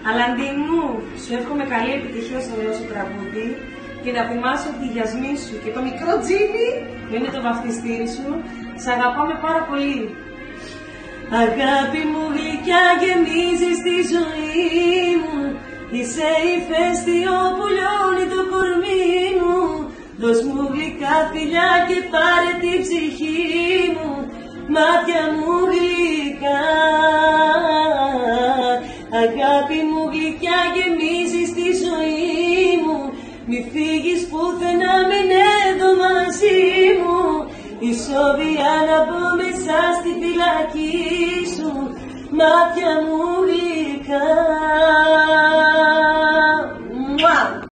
Αλαντί μου, σου εύχομαι καλή επιτυχία στο νέο σου τραγούδι και να θυμάσαι ότι η γιασμί σου και το μικρό Τζίμι που είναι το βαφτιστήρι σου, σ' αγαπάμε πάρα πολύ. Αγάπη μου γλυκιά, γεμίζεις τη ζωή μου, είσαι ηφαίστειο που λιώνει το κορμί μου. Δώσ' μου γλυκά φιλιά και πάρε την ψυχή μου, μάτια μου γλυκά. Αγάπη μου γλυκιά, γεμίζεις τη ζωή μου, μη φύγεις πουθενά, μείνε εδώ μαζί μου. Ισόβια να μπω μέσα στη φυλακή σου, μάτια μου γλυκά.